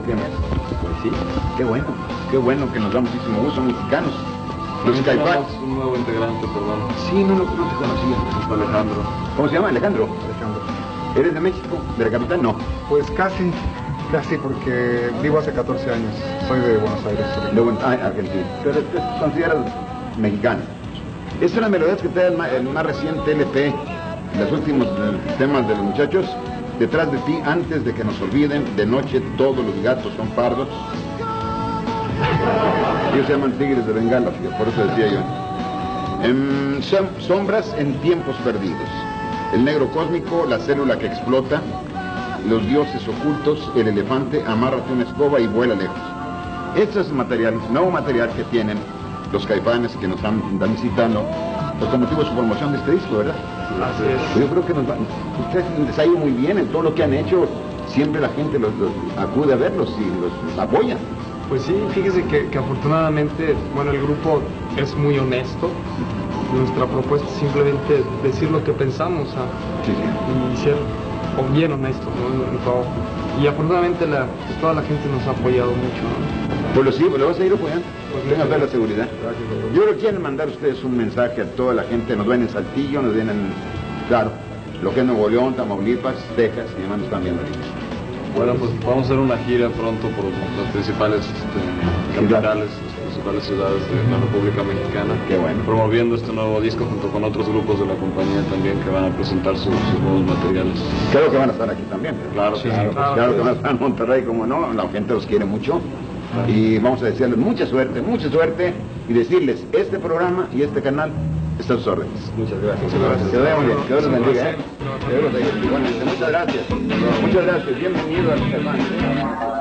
tienes? Pues sí. Qué bueno que nos da muchísimo gusto, son mexicanos. Los Caifanes. Un nuevo integrante, perdón. Sí, no te conocía. Es Alejandro. ¿Cómo se llama? Alejandro. Alejandro. ¿Eres de México? ¿De la capital? No. Pues casi, porque vivo hace 14 años. Soy de Buenos Aires. Argentina. Pero te consideras mexicano. Es una melodía que trae el más reciente LP, los últimos temas de los muchachos. Detrás de ti, antes de que nos olviden, de noche todos los gatos son pardos. Ellos se llaman Tigres de Bengala, por eso decía yo. Sombras en tiempos perdidos. El negro cósmico, la célula que explota, los dioses ocultos, el elefante, amárrate una escoba y vuela lejos. Este es material, nuevo material que tienen los Caifanes que nos están visitando, pues con motivo de su promoción de este disco, ¿verdad? Así es. Yo creo que ustedes les ha ido muy bien en todo lo que han hecho. Siempre la gente los acude a verlos y los apoya. Pues sí, fíjese que afortunadamente, bueno, el grupo es muy honesto. Nuestra propuesta es simplemente decir lo que pensamos y ser bien honestos, ¿no? En todo. Y afortunadamente toda la gente nos ha apoyado mucho, ¿no? Pues sí, lo vas a ir apoyando. Pues tengan toda la seguridad. Gracias. Yo creo que quieren mandar ustedes un mensaje a toda la gente. Nos ven en Saltillo, nos ven claro, lo que es Nuevo León, Tamaulipas, Texas, y demás nos están viendo ahorita. Bueno, pues vamos a hacer una gira pronto por las principales capitales, las principales ciudades de la República Mexicana. Qué bueno. Promoviendo este nuevo disco junto con otros grupos de la compañía también que van a presentar sus nuevos materiales. Claro que van a estar aquí también. Claro, Sí, claro. Claro que van a estar en Monterrey, como no, la gente los quiere mucho. Y vamos a desearles mucha suerte y decirles, este programa y este canal está a sus órdenes. Muchas gracias. Que vaya muy bien, que Dios los bendiga, ¿eh? Que Dios los bendiga. Igualmente, muchas gracias. Muchas gracias, bienvenido al Caifanes.